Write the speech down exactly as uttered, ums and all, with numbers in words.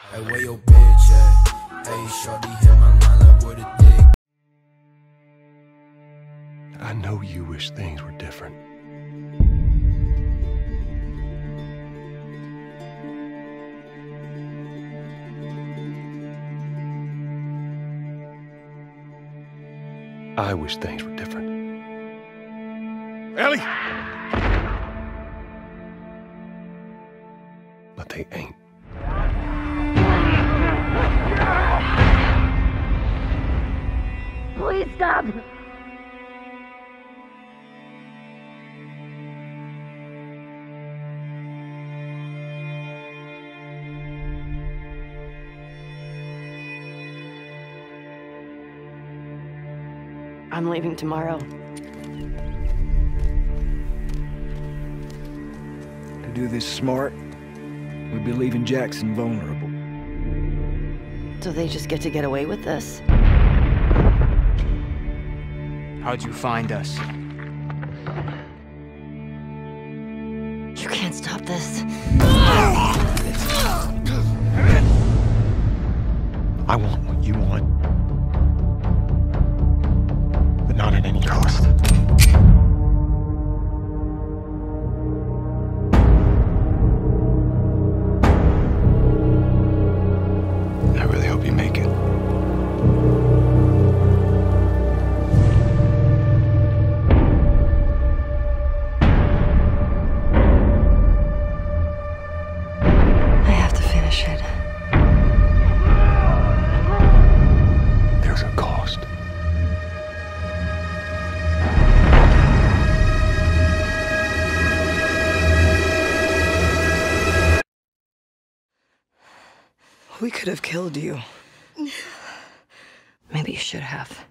Hey, where your bitch at? Hey, shorty, hit my line like with a dick. I know you wish things were different. I wish things were different. Ellie! But they ain't. Please stop! I'm leaving tomorrow. To do this smart, we'd be leaving Jackson vulnerable. So they just get to get away with this? How'd you find us? You can't stop this. I want what you want, but not at any cost. I really hope you make it. I have to finish it. There's a cost. We could have killed you. Maybe you should have.